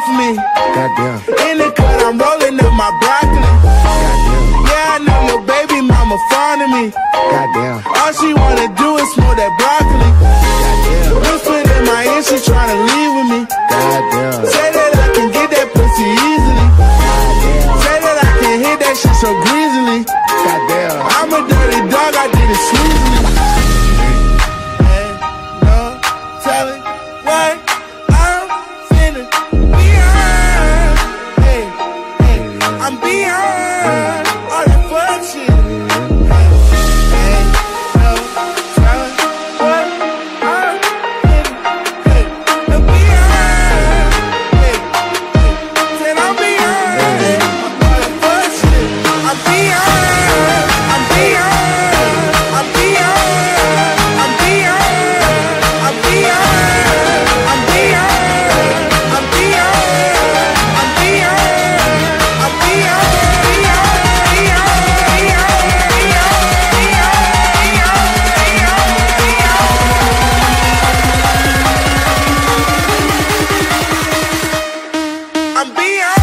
off me. Goddamn. In the cut, I'm rolling up my broccoli. Goddamn. Yeah, I know your baby mama fond of me. Goddamn. All she wanna do is smoke that broccoli. Goddamn. Whispered in my ear, she tryna leave with me. Goddamn. Say that I can get that pussy easily. Goddamn. Say that I can hit that shit so greasily. Goddamn. I'm a dirty dog, I did it sleazily. Ain't no telling what I'm finna be on. Hey, hey, I'm beyond all that fuck shit. Ain't no telling what I'm finna be on. Hey, said I'm beyond all that fuck shit. I'm beyond. I'm beyond. I'm beyond. I'm beyond. I'm beyond. I'm beyond. I'm beyond. I'm beyond. I'm beyond. I'm beyond.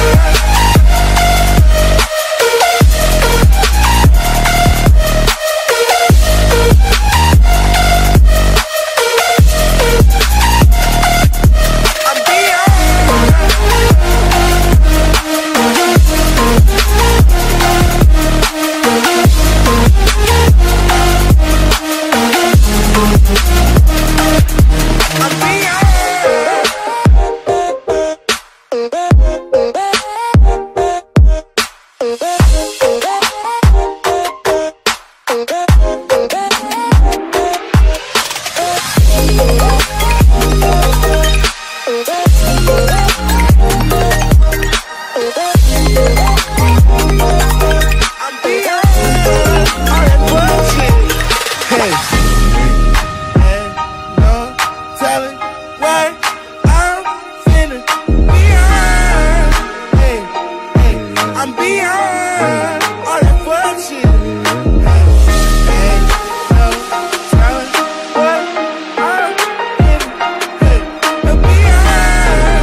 I'm beyond all that fuck shit. Ain't no telling what I'm finna be on.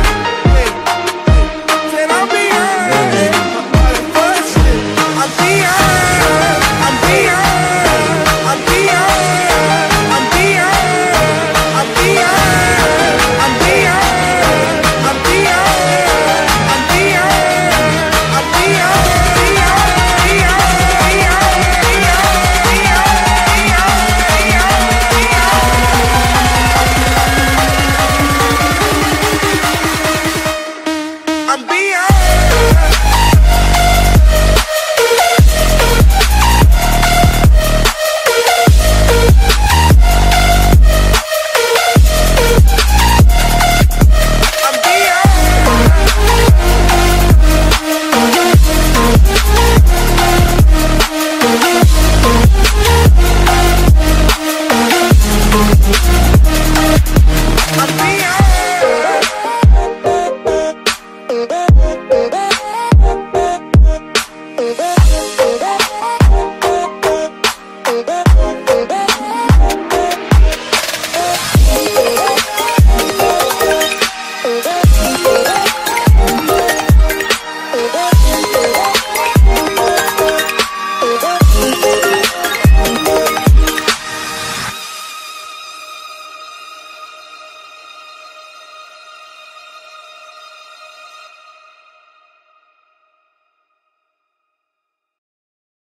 Said I'm beyond all that fuck shit. I'm beyond. I'm beyond. I'm beyond. I'm beyond. I'm beyond. I'm beyond. I'm beyond. I'm beyond. I'm beyond.